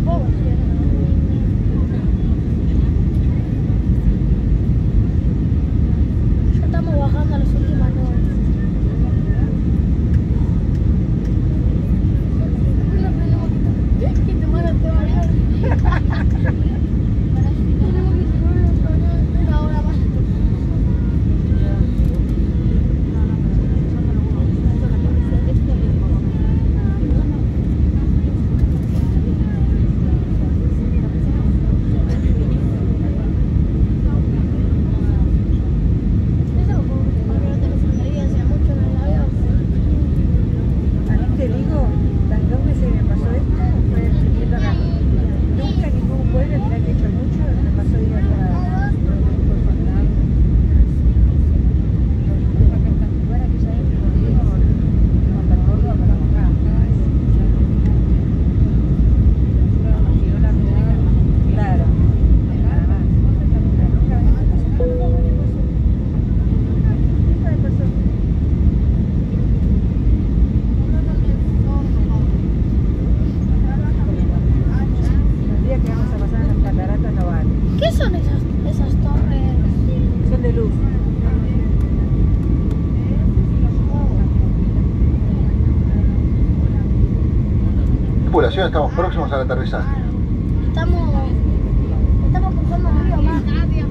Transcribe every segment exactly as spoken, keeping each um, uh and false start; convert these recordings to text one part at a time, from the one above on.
Estamos próximos al aterrizaje. Estamos, estamos cruzando el río más.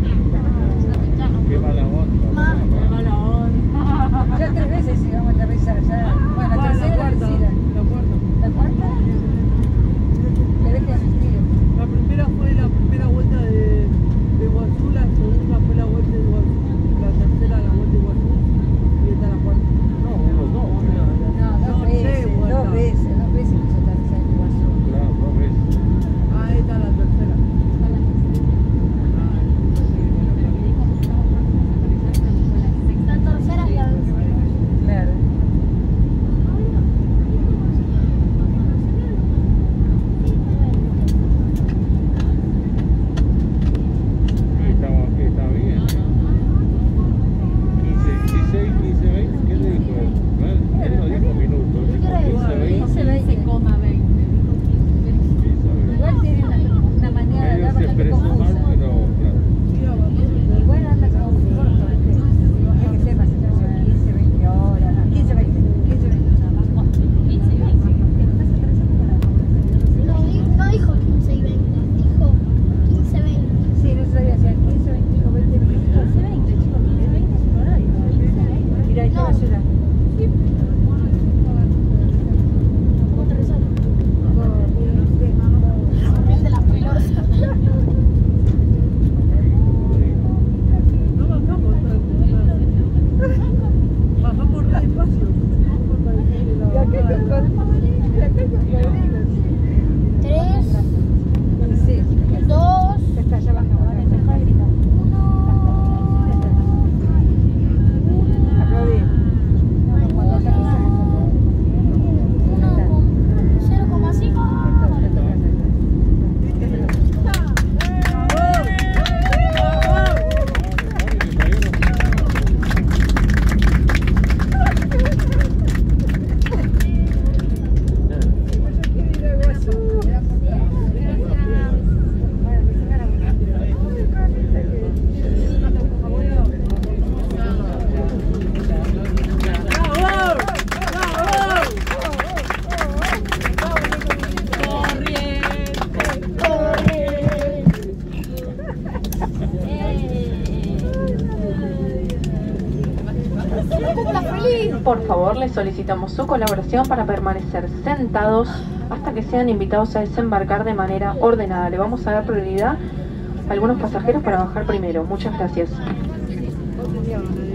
Qué mala onda. Más. Qué mala onda. Ya tres veces íbamos a aterrizar. Ya. Bueno, la tercera la cuarta. vencida. La cuarta. ¿La cuarta? Le dejo asistir. La primera fue la primera vuelta de, de Iguazú, la segunda fue la vuelta de Iguazú, la tercera la vuelta de Iguazú y esta la cuarta. No, uno, dos. No, dos No, veces. sí, bueno. Dos veces. Dos veces quiso aterrizar en Iguazú. Claro, dos veces. Ah, esta es la tercera. La tercera es la vencida. Claro. Estamos aquí, está bien. quince, dieciséis, quince, veinte, ¿qué le dijo él? No, él no dijo minutos, dijo quince, veinte. quince, veinte. Igual tiene una, una manera de Ellos hablar se bastante expresan mal, confusa. pero claro. Igual anda como corto, ¿viste? Hay que ser más atención. quince, veinte horas. No, quince, veinte. quince, veinte. No, di- no dijo quince y veinte, dijo quince veinte. Sí, no sabía si era quince, veinte o veinte minutos. quince, veinte, chicos. quince, veinte es un horario. Mira, ahí está la ciudad. ¿Cómo aterrizar? Corriente. Aprende la pelota. No bajamos tanto. Bajamos re despacio. Y acá hay cocodrilos. Y acá hay cocodrilos. Tres, Sí, dos, ya está, ya bajamos. Aplaudir. Cuando aterrizamos. cero coma cinco. Por favor, les solicitamos su colaboración para permanecer sentados hasta que sean invitados a desembarcar de manera ordenada. Le vamos a dar prioridad a algunos pasajeros para bajar primero. Muchas gracias.